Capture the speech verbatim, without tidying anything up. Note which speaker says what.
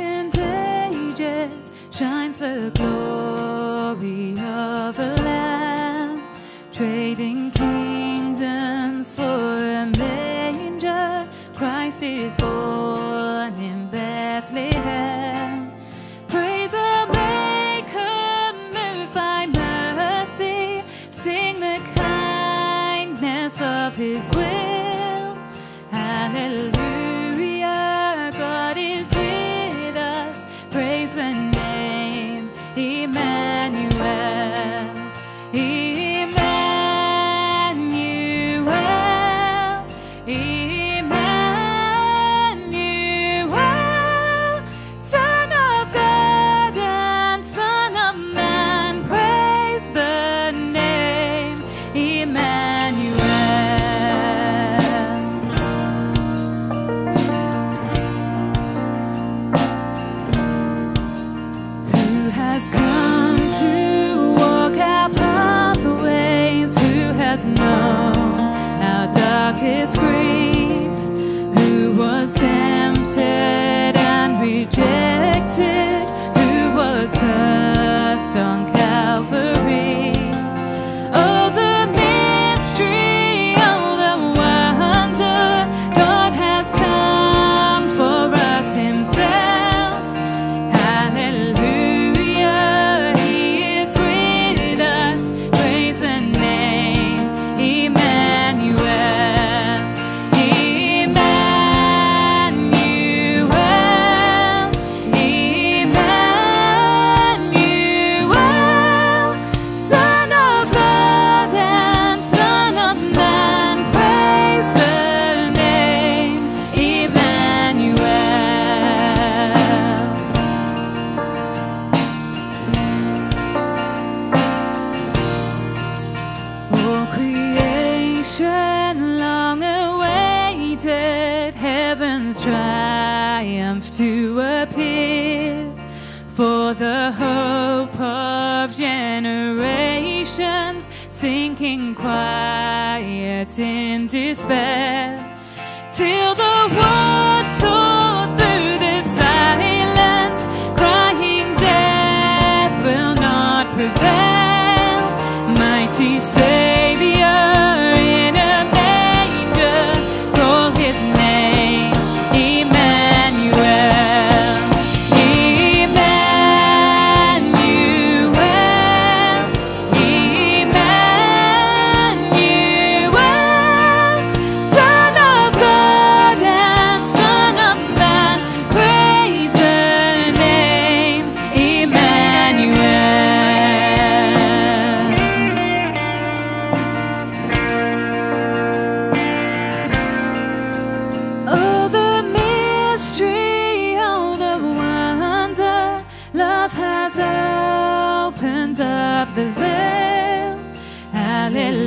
Speaker 1: ancient ages shines the glory of a Lamb, trading kingdoms for a manger. Christ is born in Bethlehem. Praise the Maker, moved by mercy. Sing the kindness of His will. Hallelujah, God is with us. Praise the name, Emmanuel. Emmanuel, Emmanuel, Son of God and Son of Man. Praise the name, Emmanuel. Who has come to walk our pathways? Who has known our darkest grief? Who was tempted and rejected? Who was cursed on Calvary? Oh, the mystery, oh, the wonder. God has come for us Himself. Hallelujah, He is with us. Praise the name, Emmanuel. Emmanuel, Emmanuel, Son of God and Son of Man. Praise the name, Emmanuel. Oh, creation long awaited, heaven's triumph to appear, for the hope of generations sinking quiet in despair, till the world tore through the silence, crying death will not prevail. Mighty Savior in a manger, call His name Emmanuel. Emmanuel, Emmanuel, Son of God and Son of Man. Praise the name Emmanuel. Oh, the mystery, oh, the wonder. Love has opened up the veil. Hallelujah.